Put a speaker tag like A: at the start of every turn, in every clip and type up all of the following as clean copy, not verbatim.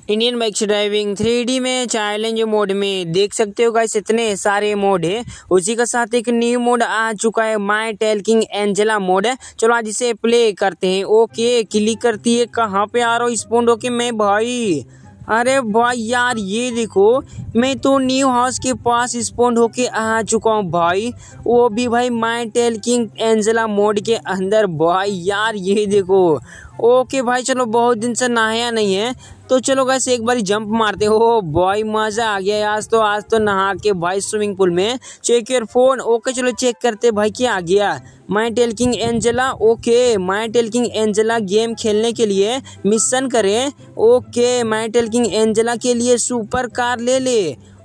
A: Indian bikes driving 3D में challenge mode में देख सकते हो गाइस, इतने सारे मोड है। उसी के साथ एक न्यू मोड आ चुका है, माय टेल्किंग एंजेला मोड। चलो आज इसे प्ले करते हैं। ओके क्लिक करती है, कहाँ पे आ रहा हूँ स्पॉन होके मैं भाई। अरे भाई यार ये देखो, मैं तो न्यू हाउस के पास स्पॉन होके आ चुका हूँ भाई, वो भी भाई माय टेल्किंग एंजेला मोड के अंदर भाई। यार ये देखो, ओके भाई चलो बहुत दिन से नहाया नहीं है तो चलो गाइस एक बारी जंप मारते हो भाई। मजा आ गया आज तो नहा के भाई स्विमिंग पूल में। Check your phone. ओके चलो चेक करते भाई क्या आ गया। My talking Angela. Okay my talking Angela game खेलने के लिए मिशन करें। ओके माय टेल्किंग एंजेला के लिए सुपर कार ले ले।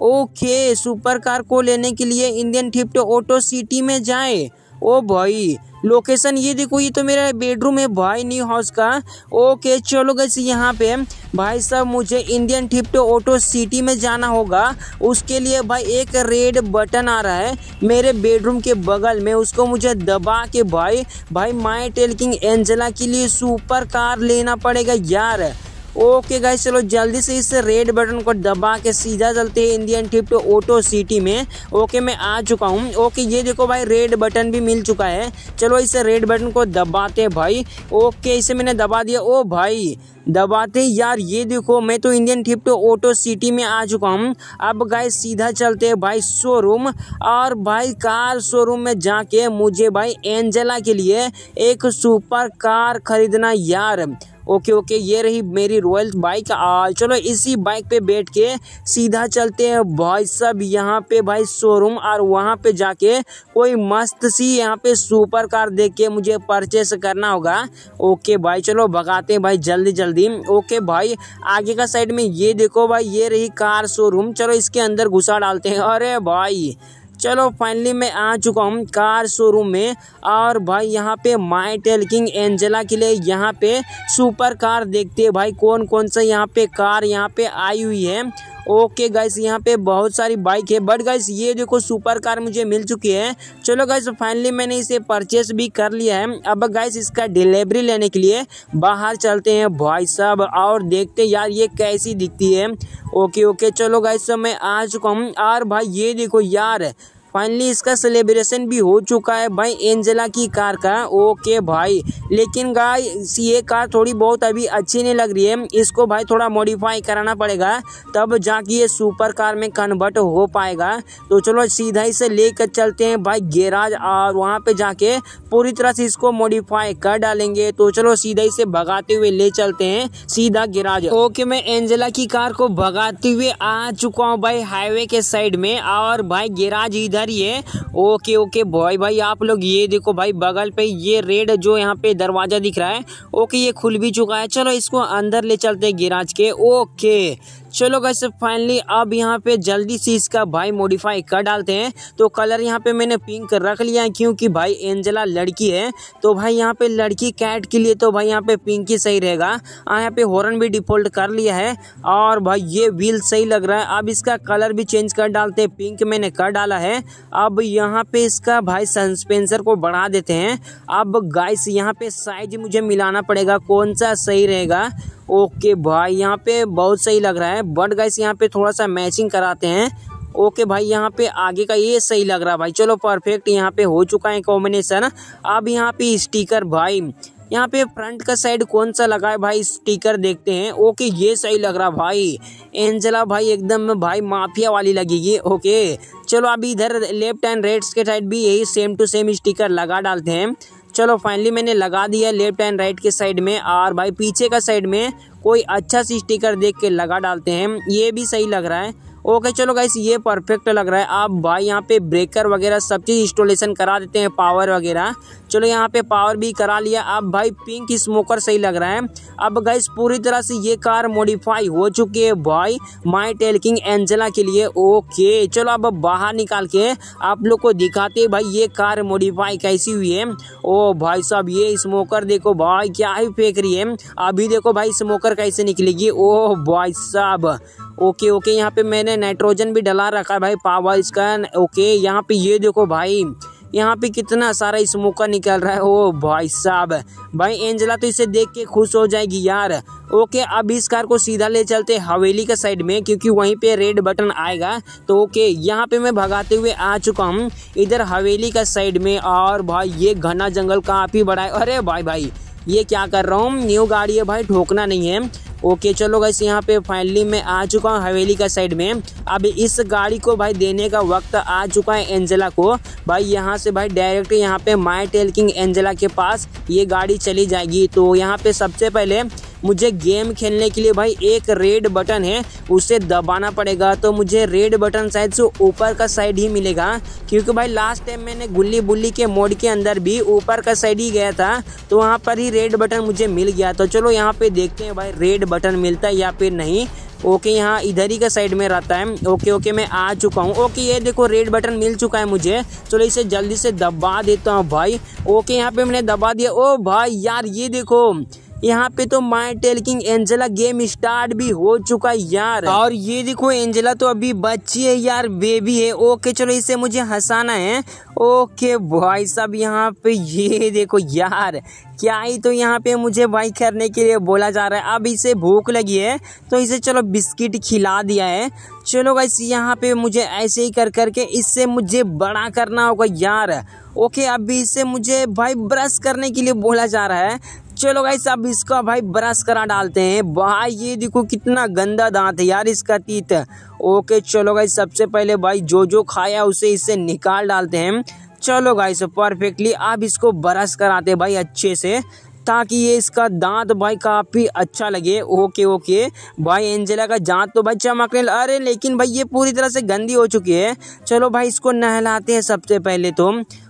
A: ओके सुपर कार को लेने के लिए इंडियन थ्रिफ्ट ऑटो सिटी में जाए। ओ भाई लोकेशन ये देखो, ये तो मेरा बेडरूम है भाई न्यू हाउस का। ओके चलो गाइस यहाँ पे भाई साहब मुझे इंडियन थ्रिफ्ट ऑटो सिटी में जाना होगा। उसके लिए भाई एक रेड बटन आ रहा है मेरे बेडरूम के बगल में, उसको मुझे दबा के भाई माय टेल्किंग एंजेला के लिए सुपर कार लेना पड़ेगा यार। ओके गाइस चलो जल्दी से इस रेड बटन को दबा के सीधा चलते हैं इंडियन थ्रिफ्ट ऑटो सिटी में। ओके मैं आ चुका हूँ। ओके ये देखो भाई रेड बटन भी मिल चुका है। चलो इस रेड बटन को दबाते हैं भाई। ओके इसे मैंने दबा दिया। ओ भाई दबाते यार ये देखो, मैं तो इंडियन थ्रिफ्ट ऑटो सिटी में आ चुका हूँ। अब गाइस सीधा चलते हैं भाई शोरूम, और भाई कार शोरूम में जाके मुझे भाई एंजेला के लिए एक सुपर कार खरीदना यार। ओके ये रही मेरी रॉयल बाइक। चलो इसी बाइक पे बैठ के सीधा चलते हैं भाई सब यहाँ पे भाई शोरूम, और वहाँ पे जाके कोई मस्त सी यहाँ पे सुपर कार देख के मुझे परचेस करना होगा। ओके भाई चलो भगाते हैं भाई जल्दी। ओके भाई आगे का साइड में ये देखो भाई, ये रही कार शोरूम। चलो इसके अंदर घुसा डालते हैं। अरे भाई चलो फाइनली मैं आ चुका हूँ कार शोरूम में, और भाई यहाँ पे माय टेल्किंग एंजेला के लिए यहाँ पे सुपर कार देखते हैं भाई कौन कौन सा यहाँ पे कार यहाँ पे आई हुई है। ओके गाइस यहाँ पे बहुत सारी बाइक है, बट गाइस ये देखो सुपर कार मुझे मिल चुकी है। चलो गाइस फाइनली मैंने इसे परचेस भी कर लिया है। अब गाइस इसका डिलीवरी लेने के लिए बाहर चलते हैं भाई साहब, और देखते यार ये कैसी दिखती है। ओके चलो गाइस मैं आ चुका हूँ, और भाई ये देखो यार फाइनली इसका सेलिब्रेशन भी हो चुका है भाई एंजेला की कार का। ओके भाई लेकिन गाइस ये कार थोड़ी बहुत अभी अच्छी नहीं लग रही है, इसको भाई थोड़ा मॉडिफाई कराना पड़ेगा तब जाके ये सुपर कार में कन्वर्ट हो पाएगा। तो चलो सीधा इसे लेकर चलते हैं भाई गैराज, और वहाँ पे जाके पूरी तरह से इसको मॉडिफाई कर डालेंगे। तो चलो सीधा इसे भगाते हुए ले चलते हैं सीधा गैराज। ओके मैं एंजेला की कार को भगाते हुए आ चुका हूँ भाई हाईवे के साइड में, और भाई गैराज इधर ही है। ओके भाई आप लोग ये देखो भाई बगल पे ये रेड जो यहाँ पे दरवाजा दिख रहा है। ओके ये खुल भी चुका है। चलो इसको अंदर ले चलते हैं गैराज के। ओके चलो गाइस फाइनली अब यहाँ पे जल्दी से इसका भाई मॉडिफाई कर डालते हैं। तो कलर यहाँ पे मैंने पिंक रख लिया है, क्योंकि भाई एंजेला लड़की है तो भाई यहाँ पे लड़की कैट के लिए तो भाई यहाँ पे पिंक ही सही रहेगा। यहाँ पे हॉर्न भी डिफॉल्ट कर लिया है, और भाई ये व्हील सही लग रहा है। अब इसका कलर भी चेंज कर डालते हैं, पिंक मैंने कर डाला है। अब यहाँ पे इसका भाई सस्पेंसर को बढ़ा देते हैं। अब गाइस यहाँ पे साइज मुझे मिलाना पड़ेगा कौन सा सही रहेगा। ओके भाई यहाँ पे बहुत सही लग रहा है, बट गाइस यहाँ पे थोड़ा सा मैचिंग कराते हैं। ओके भाई यहाँ पे आगे का ये सही लग रहा है भाई। चलो परफेक्ट यहाँ पे हो चुका है कॉम्बिनेशन। अब यहाँ पे स्टिकर भाई यहाँ पे फ्रंट का साइड कौन सा लगा है भाई स्टिकर देखते हैं। ओके ये सही लग रहा भाई, एंजेला भाई एकदम भाई माफिया वाली लगेगी। ओके चलो अभी इधर लेफ्ट एंड राइट के साइड भी यही सेम टू सेम स्टिकर लगा डालते हैं। चलो फाइनली मैंने लगा दिया लेफ्ट एंड राइट के साइड में, और भाई पीछे का साइड में कोई अच्छा सी स्टिकर देख के लगा डालते हैं। ये भी सही लग रहा है। ओके चलो गाइस ये परफेक्ट लग रहा है। अब भाई यहाँ पे ब्रेकर वगैरह सब चीज़ इंस्टॉलेशन करा देते हैं, पावर वगैरह। चलो यहाँ पे पावर भी करा लिया। अब भाई पिंक स्मोकर सही लग रहा है। अब गाइस पूरी तरह से ये कार मॉडिफाई हो चुकी है भाई माय टेल्किंग एंजेला के लिए। ओके चलो अब बाहर निकाल के आप लोग को दिखाते हैं भाई ये कार मॉडिफाई कैसी हुई है। ओ भाई साहब ये स्मोकर देखो भाई क्या ही फेंक रही है। अभी देखो भाई स्मोकर कैसे निकलेगी। ओ भाई साहब ओके यहाँ पे मैंने नाइट्रोजन भी डला रखा है भाई पावर इसका। ओके यहाँ पे ये देखो भाई यहाँ पे कितना सारा स्मोकर निकल रहा है। ओ भाई साहब, भाई एंजेला तो इसे देख के खुश हो जाएगी यार। ओके, अब इस कार को सीधा ले चलते हवेली का साइड में, क्योंकि वहीं पे रेड बटन आएगा। तो ओके, यहाँ पे मैं भगाते हुए आ चुका हूँ इधर हवेली का साइड में। और भाई ये घना जंगल काफी बड़ा है। अरे भाई ये क्या कर रहा हूँ, न्यू गाड़ी है भाई, ठोकना नहीं है। ओके चलो गाइस, यहाँ पे फाइनली मैं आ चुका हूँ हवेली का साइड में। अब इस गाड़ी को भाई देने का वक्त आ चुका है एंजेला को। भाई यहाँ से भाई डायरेक्ट यहाँ पे माय टेल्किंग एंजेला के पास ये गाड़ी चली जाएगी। तो यहाँ पे सबसे पहले मुझे गेम खेलने के लिए भाई एक रेड बटन है, उसे दबाना पड़ेगा। तो मुझे रेड बटन शायद से ऊपर का साइड ही मिलेगा, क्योंकि भाई लास्ट टाइम मैंने गुल्ली बुल्ली के मोड के अंदर भी ऊपर का साइड ही गया था, तो वहाँ पर ही रेड बटन मुझे मिल गया। तो चलो यहाँ पे देखते हैं भाई रेड बटन मिलता है या फिर नहीं। ओके, यहाँ इधर ही का साइड में रहता है। ओके मैं आ चुका हूँ। ओके, ये देखो रेड बटन मिल चुका है मुझे। चलो इसे जल्दी से दबा देता हूँ भाई। ओके, यहाँ पे मैंने दबा दिया। ओ भाई यार, ये देखो यहाँ पे तो my talking Angela game start भी हो चुका है यार। और ये देखो एंजेला तो अभी बच्ची है यार, बेबी है। ओके चलो इसे मुझे हंसाना है। ओके भाई साहब, यहाँ पे ये देखो यार, क्या ही तो यहाँ पे मुझे भाई करने के लिए बोला जा रहा है। अब इसे भूख लगी है तो इसे चलो बिस्किट खिला दिया है। चलो गाइस, यहाँ पे मुझे ऐसे ही कर करके इससे मुझे बड़ा करना होगा यार। ओके, अभी इसे मुझे भाई ब्रश करने के लिए बोला जा रहा है। चलो गाइस, अब इसका भाई ब्रश करा डालते हैं। भाई ये देखो कितना गंदा दांत है यार इसका, तीत। ओके चलो गाइस, सबसे पहले भाई जो खाया उसे इससे निकाल डालते हैं। चलो गाइस, परफेक्टली अब इसको ब्रश कराते हैं भाई अच्छे से, ताकि ये इसका दांत भाई काफी अच्छा लगे। ओके भाई, एंजेला का दांत तो भाई चमकने, अरे लेकिन भाई ये पूरी तरह से गंदी हो चुकी है। चलो भाई इसको नहलाते हैं सबसे पहले तो।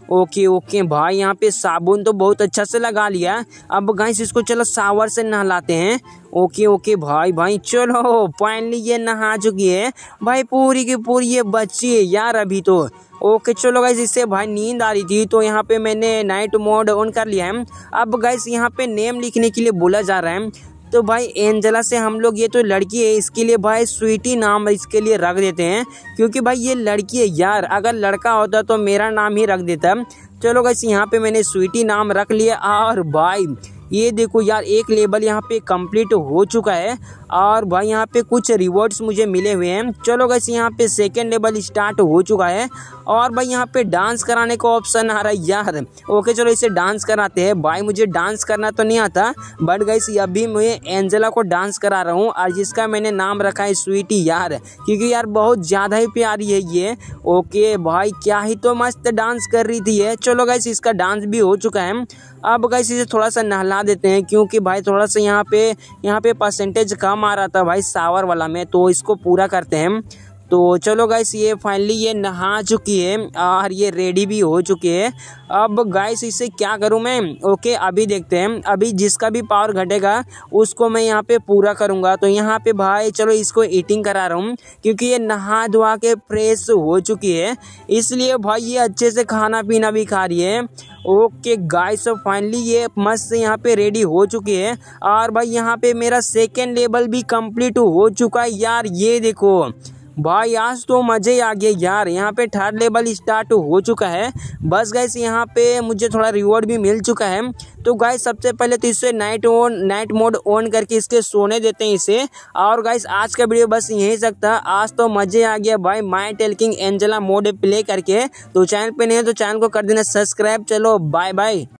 A: ओके भाई, यहाँ पे साबुन तो बहुत अच्छा से लगा लिया। अब गाइस इसको चलो शावर से नहलाते हैं। ओके भाई चलो फाइनली ये नहा चुकी है भाई, पूरी की पूरी ये बच्ची है यार अभी तो। ओके चलो गाइस, इससे भाई नींद आ रही थी तो यहाँ पे मैंने नाइट मोड ऑन कर लिया है। अब गाइस यहाँ पे नेम लिखने के लिए बोला जा रहा है। तो भाई एंजेला से हम लोग, ये तो लड़की है, इसके लिए भाई स्वीटी नाम इसके लिए रख देते हैं, क्योंकि भाई ये लड़की है यार। अगर लड़का होता तो मेरा नाम ही रख देता। चलो गाइस, यहाँ पे मैंने स्वीटी नाम रख लिया। और भाई ये देखो यार, एक लेवल यहाँ पे कंप्लीट हो चुका है। और भाई यहाँ पे कुछ रिवॉर्ड्स मुझे मिले हुए हैं। चलो गाइस, यहाँ पे सेकंड लेवल स्टार्ट हो चुका है। और भाई यहाँ पे डांस कराने का ऑप्शन आ रहा है यार। ओके चलो इसे डांस कराते हैं। भाई मुझे डांस करना तो नहीं आता, बट गाइस अभी मैं एंजेला को डांस करा रहा हूँ, और जिसका मैंने नाम रखा है स्वीटी यार, क्योंकि यार बहुत ज़्यादा ही प्यारी है ये। ओके भाई, क्या ही तो मस्त डांस कर रही थी ये। चलो गाइस, इसका डांस भी हो चुका है। अब गाइस इसे थोड़ा सा नहला देते हैं, क्योंकि भाई थोड़ा सा यहाँ पे परसेंटेज कम आ रहा था भाई शावर वाला में, तो इसको पूरा करते हैं। तो चलो गाइस, ये फाइनली ये नहा चुकी है और ये रेडी भी हो चुकी है। अब गाइस इसे क्या करूं मैं? ओके अभी देखते हैं। अभी जिसका भी पावर घटेगा उसको मैं यहाँ पे पूरा करूंगा। तो यहाँ पे भाई चलो इसको ईटिंग करा रहा हूँ, क्योंकि ये नहा धोआ के फ्रेश हो चुकी है, इसलिए भाई ये अच्छे से खाना पीना भी खा रही है। ओके गाइस, तो फाइनली ये मस्त यहाँ पे रेडी हो चुकी है। और भाई यहाँ पे मेरा सेकेंड लेवल भी कंप्लीट हो चुका है यार। ये देखो भाई, आज तो मजे ही आ गए यार। यहाँ पे थर्ड लेवल स्टार्ट हो चुका है। बस गाइस यहाँ पे मुझे थोड़ा रिवॉर्ड भी मिल चुका है। तो गाइस सबसे पहले तो इससे नाइट मोड ऑन करके इसके सोने देते हैं इसे। और गाइस आज का वीडियो बस यही सकता। आज तो मजे आ गया भाई my talking Angela mode play करके। तो चैनल पे नहीं है तो चैनल को कर देना सब्सक्राइब। चलो बाय बाय।